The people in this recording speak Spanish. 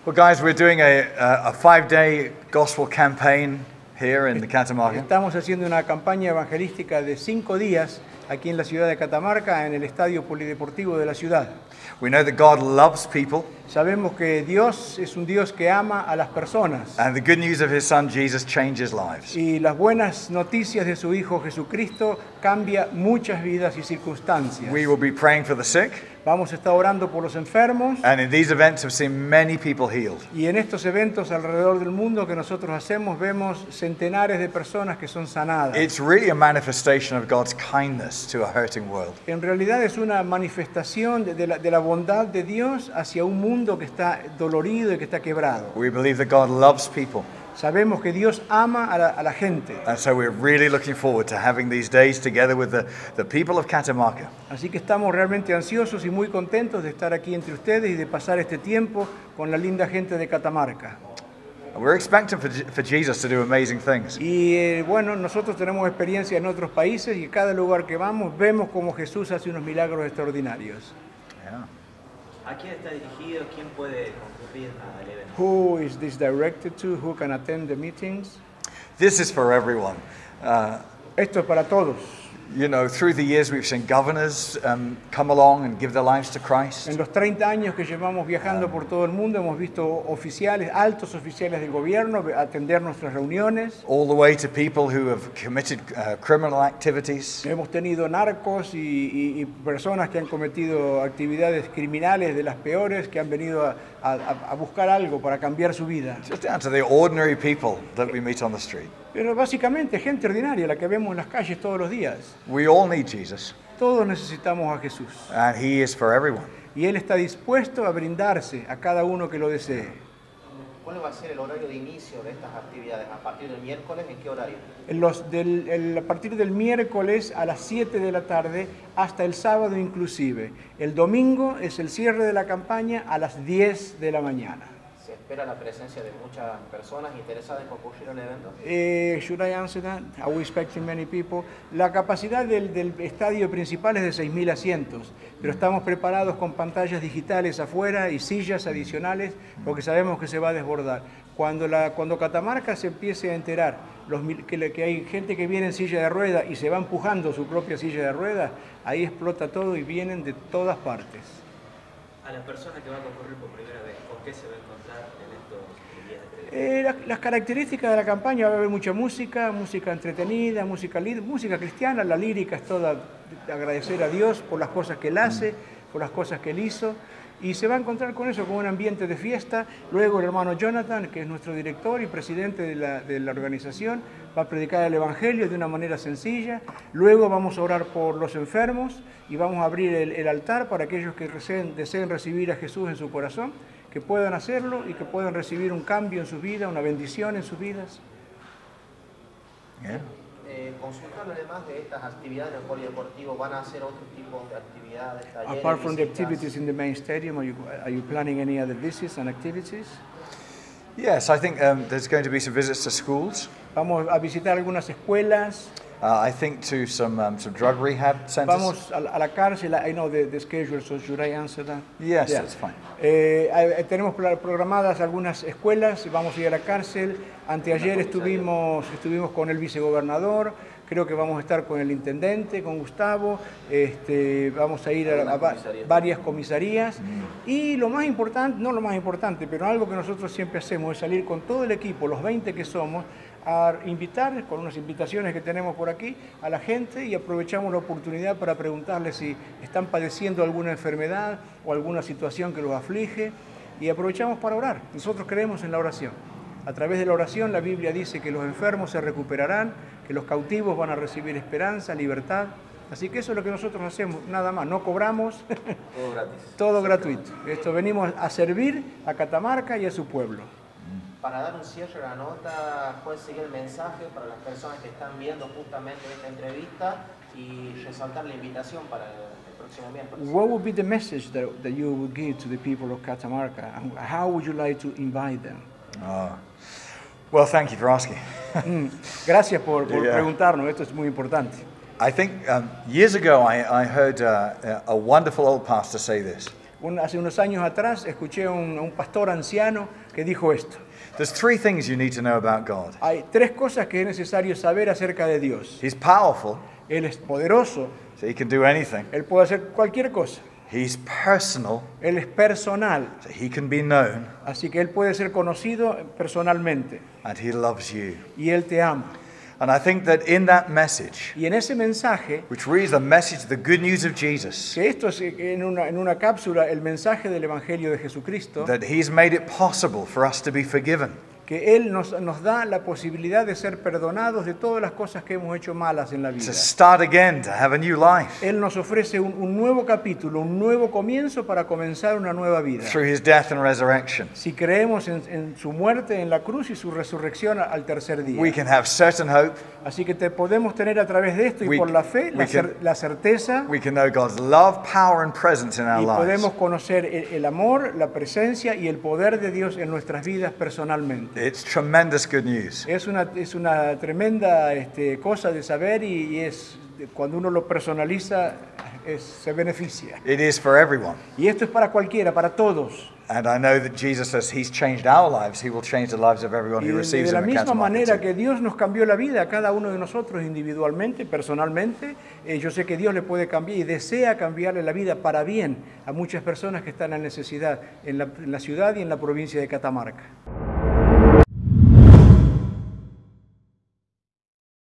Well, guys, we're doing a 5-day gospel campaign here in the Catamarca. Estamos haciendo una campaña evangelística de 5 días aquí en la ciudad de Catamarca, en el estadio polideportivo de la ciudad. We know that God loves people, Sabemos que Dios es un Dios que ama a las personas. and the good news of His Son Jesus changes lives. Y las buenas noticias de su Hijo Jesucristo cambia muchas vidas y circunstancias. We will be praying for the sick, Vamos a estar orando por los enfermos. and in these events have seen many people healed. Y en estos eventos alrededor del mundo que nosotros hacemos, vemos centenares de personas que son sanadas. It's really a manifestation of God's kindness to a hurting world. En realidad es una manifestación de la bondad de Dios hacia un mundo que está dolorido y que está quebrado. We believe that God loves people, Sabemos que Dios ama a la gente. and so we're really looking forward to having these days together with the people of Catamarca. Así que estamos realmente ansiosos y muy contentos de estar aquí entre ustedes y de pasar este tiempo con la linda gente de Catamarca. We're expecting for Jesus to do amazing things. Y bueno, nosotros tenemos experiencia en otros países y en cada lugar que vamos vemos cómo Jesús hace unos milagros extraordinarios. Yeah. ¿A quién está dirigido? ¿Quién puede concurrir al evento? Who is this directed to? Who can attend the meetings? This is for everyone. Esto es para todos. You know, through the years we've seen governors come along and give their lives to Christ. En los 30 años que llevamos viajando por todo el mundo hemos visto oficiales, altos oficiales del gobierno atender nuestras reuniones. All the way to people who have committed criminal activities. Hemos tenido narcos y personas que han cometido actividades criminales de las peores, que han venido a buscar algo para cambiar su vida. Just down to the ordinary people that we meet on the street. Pero básicamente gente ordinaria, la que vemos en las calles todos los días. We all need Jesus, Todos necesitamos a Jesús. and He is for everyone. Y Él está dispuesto a brindarse a cada uno que lo desee. ¿Cuál va a ser el horario de inicio de estas actividades? ¿A partir del miércoles? ¿En qué horario? A partir del miércoles a las 7 de la tarde hasta el sábado inclusive. El domingo es el cierre de la campaña a las 10 de la mañana. ¿Se espera la presencia de muchas personas interesadas en concurrir al evento? Should I answer that? Are we expecting many people? La capacidad del estadio principal es de 6.000 asientos, pero estamos preparados con pantallas digitales afuera y sillas adicionales porque sabemos que se va a desbordar. Cuando Catamarca se empiece a enterar que hay gente que viene en silla de ruedas y se va empujando su propia silla de ruedas, ahí explota todo y vienen de todas partes. A la persona que va a concurrir por primera vez, ¿con qué se va a encontrar en estos días de Las características de la campaña: va a haber mucha música entretenida, música cristiana. La lírica es toda de agradecer a Dios por las cosas que Él hace, por las cosas que Él hizo. Y se va a encontrar con eso, con un ambiente de fiesta. Luego el hermano Jonathan, que es nuestro director y presidente de la organización, va a predicar el Evangelio de una manera sencilla. Luego vamos a orar por los enfermos y vamos a abrir el altar para aquellos que deseen recibir a Jesús en su corazón, que puedan hacerlo y que puedan recibir un cambio en su vida, una bendición en sus vidas. Yeah. Consultando además de estas actividades en el polideportivo, ¿van a hacer otro tipo de actividades, talleres, Apart from the visitas? activities in the main stadium, are you planning any other visits and activities? Yes, I think there's going to be some visits to schools. Vamos a visitar algunas escuelas. I think to some drug rehab centers. Vamos a la cárcel. I know the schedule, so should I answer that? Yes, Yeah. that's fine. Tenemos programadas algunas escuelas, vamos a ir a la cárcel. Anteayer estuvimos con el vicegobernador, creo que vamos a estar con el intendente, con Gustavo, vamos a ir a varias comisarías. Y lo más importante, no lo más importante, pero algo que nosotros siempre hacemos es salir con todo el equipo, los 20 que somos, a invitar, con unas invitaciones que tenemos por aquí, a la gente, y aprovechamos la oportunidad para preguntarles si están padeciendo alguna enfermedad o alguna situación que los aflige, y aprovechamos para orar. Nosotros creemos en la oración. A través de la oración la Biblia dice que los enfermos se recuperarán, que los cautivos van a recibir esperanza, libertad. Así que eso es lo que nosotros hacemos, nada más, no cobramos, Todo gratis. todo gratuito. Venimos a servir a Catamarca y a su pueblo. Para dar un cierre a la nota, ¿cuál sería el mensaje para las personas que están viendo justamente esta entrevista y resaltar la invitación para el próximo miércoles? What would be the message that you would give to the people of Catamarca? And how would you like to invite them? Well, thank you for asking. Gracias por Yeah. preguntarnos, esto es muy importante. I think years ago I heard a wonderful old pastor say this. Hace unos años atrás escuché a un pastor anciano que dijo esto. There's three things you need to know about God. Hay tres cosas que es necesario saber acerca de Dios. He's powerful, Él es poderoso, so he can do anything. Él puede hacer cualquier cosa. He's personal, Él es personal, so he can be known, así que Él puede ser conocido personalmente and he loves you. y Él te ama. And I think that in that message, Y en ese mensaje, which really is the message, the good news of Jesus, que esto es en una cápsula el mensaje del Evangelio de Jesucristo, that he's made it possible for us to be forgiven. que Él nos da la posibilidad de ser perdonados de todas las cosas que hemos hecho malas en la vida. To start again, to have a new life Él nos ofrece un nuevo capítulo, un nuevo comienzo para comenzar una nueva vida. through his death and resurrection. Si creemos en su muerte en la cruz y su resurrección al tercer día. We can have certain hope. Así que podemos tener a través de esto y We- por la fe we can- la certeza, We can know God's love, power, and presence in our y lives. podemos conocer el amor, la presencia y el poder de Dios en nuestras vidas personalmente. It's tremendous good news. Es una tremenda cosa de saber y cuando uno lo personaliza se beneficia. It is for everyone. Y esto es para cualquiera, para todos. And I know that Jesus says he's changed our lives. He will change the lives of everyone Y who receives de la him at misma Canton Market manera too. que Dios nos cambió la vida a cada uno de nosotros individualmente, personalmente, yo sé que Dios le puede cambiar y desea cambiarle la vida para bien a muchas personas que están en necesidad en la ciudad y en la provincia de Catamarca.